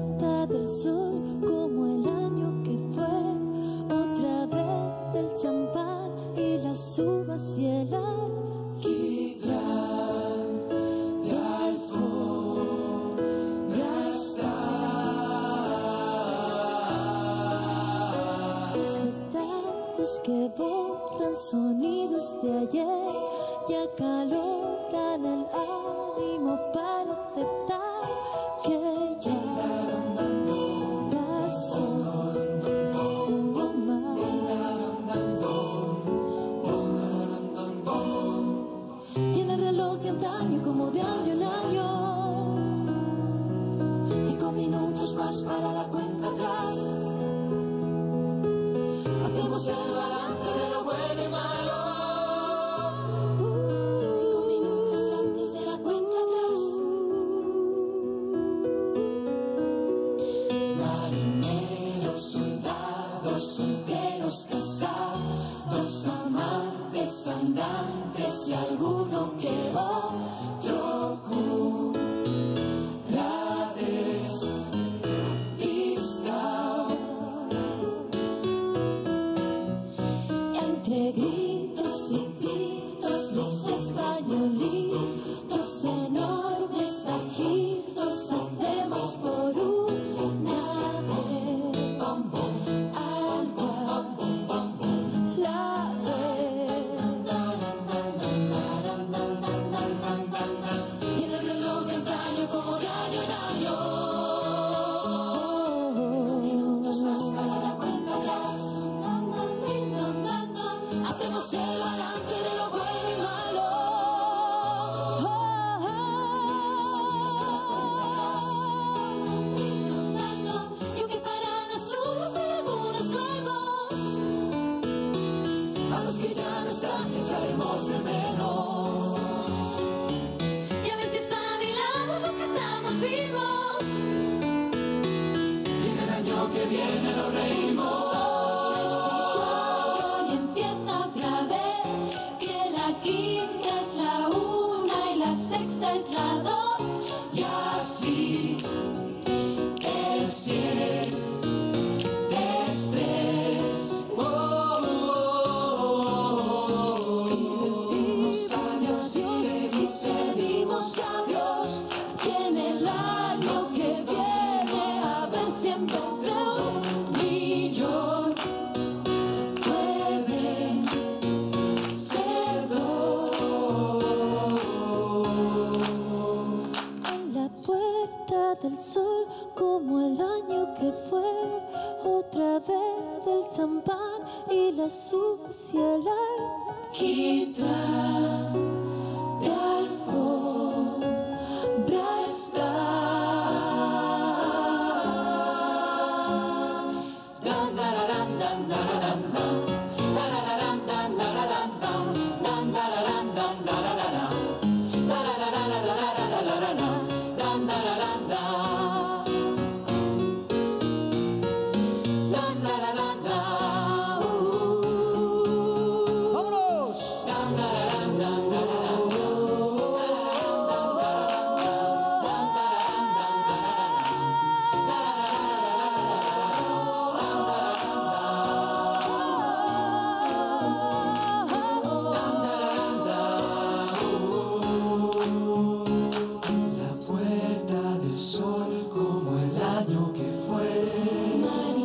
puerta del sol, como el año que fue, otra vez el champán y las uvas y el alquitrán de alfombra está. Espectáculos que borran sonidos de ayer y acaloran el ánimo para aceptar que ya pasó uno más. Y en el reloj de antaño, como de año en año, 5 minutos más para la cuenta atrás. Hacemos el balance de lo bueno y malo. 5 minutos antes de la cuenta atrás. Marineros, soldados, solteros, casados, amantes, andantes y alguno que otro cura despistado. Entre gritos y pitos, los españolitos enormes, bajitos, hacemos por una vez algo la vez. Y en el reloj de antaño, como de año en año, 5 minutos más para la cuenta atrás. Hacemos el balance de lo bueno y malo. Y aunque paran las uvas y algunos nuevos, a los que ya no están echaremos de menos. Y a ver si espabilamos los que estamos vivos. Y en el año que viene nos reímos. Quinta es la 1 y la sexta es la 2, y así el 7 es 3. Y pedimos adiós, que en el año que viene a ver si en vez de 1 millón puede ser 2. En la puerta del sol, como el año que fue, otra vez el champán y las uvas y el alquitrán de alfombra está. Sol como el año que fue.